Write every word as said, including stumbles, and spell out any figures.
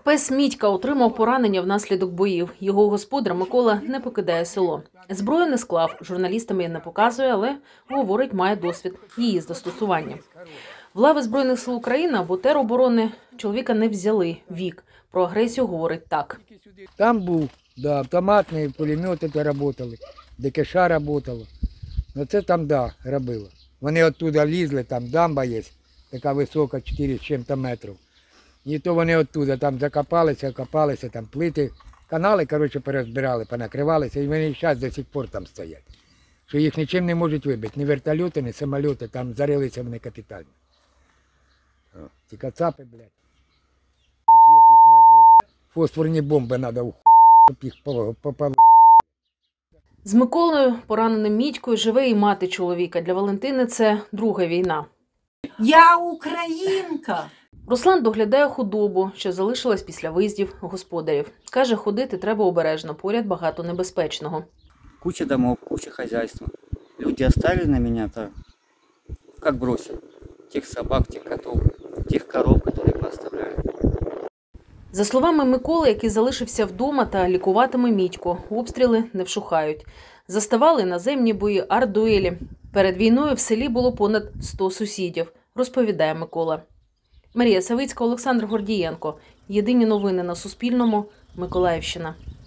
Пес Мітька отримав поранення внаслідок боїв. Його господар Микола не покидає село. Зброю не склав, журналістам її не показує, але, говорить, має досвід її застосування. В лави Збройних сил України або тероборони чоловіка не взяли. Вік про агресію говорить так. Там був, да, автоматні пулемети працювали, ДКШ працювало. Ну це там, да, робило. Вони оттуда лізли, там дамба є, така висока, чотири з чим-то метрів. І то вони оттуда там закопалися, копалися, там плити, канали, коротше, перезбирали, понакривалися, і вони зараз до сих пор там стоять. Що їх нічим не можуть вибити, ні вертольоти, ні самоліти, там зарилися вони капітально. О, ті кацапи, блядь. Їх мать, блядь. Фосфорні бомби треба ухуяти, щоб їх попали. З Миколою, пораненим Мітькою, живе і мати чоловіка. Для Валентини це друга війна. Я українка! Руслан доглядає худобу, що залишилась після виїздів господарів. Каже, ходити треба обережно, поряд багато небезпечного. Куча домов, куча хозяйства. Люди оставили на меня, то как бросил. Тех собак, тех котов, тех коров, которые поставляли. За словами Миколи, який залишився вдома та лікуватиме Мітьку, обстріли не вщухають. Заставали наземні бої, артдуелі. Перед війною в селі було понад сто сусідів, розповідає Микола. Марія Савицька, Олександр Гордієнко. Єдині новини на Суспільному. Миколаївщина.